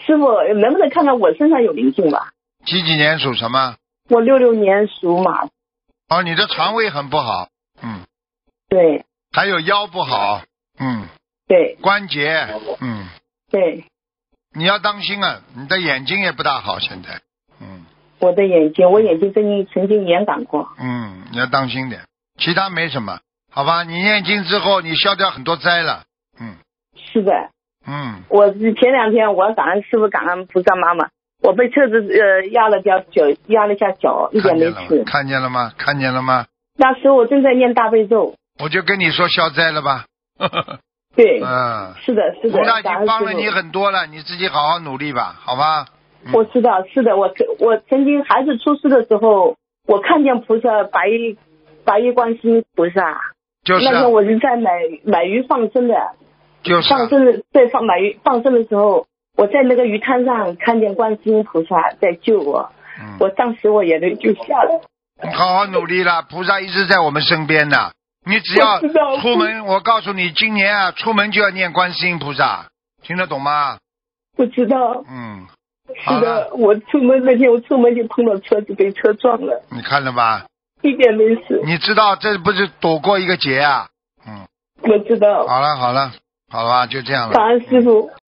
师傅能不能看看我身上有灵性吧？ 几年属什么？ 我66年属马。 哦，你的肠胃很不好， 对还有腰不好， 对关节， 对， 你要当心啊，你的眼睛也不大好，现在， 我的眼睛，我眼睛曾经严感过。 你要当心点，其他没什么，好吧？你念经之后，你消掉很多灾了， 是的，我前2天我感恩师傅，感恩菩萨妈妈，我被车子压了一下脚，一点没事。 看见了吗？看见了吗？ 那时候我正在念大悲咒。 我就跟你说消灾了吧。 对，是的，是的。 菩萨已经帮了你很多了，你自己好好努力吧，好吧？ 我知道，是的，我曾经孩子出世的时候，我看见菩萨白衣观世音菩萨， 就是那天我是在买鱼放生的， 就是放生的在买鱼放生的时候，我在那个鱼滩上看见观世音菩萨在救我，我当时我眼泪就下来。 你好好努力了，菩萨一直在我们身边的。你只要出门，我告诉你，今年啊，出门就要念观世音菩萨，听得懂吗？ 我知道。是的，我出门那天，我出门就碰到车子，被车撞了。 你看了吧？ 一点没事。 你知道这不是躲过一个劫啊？ 我知道。 好了，好了，好吧，就这样了。 感恩师傅。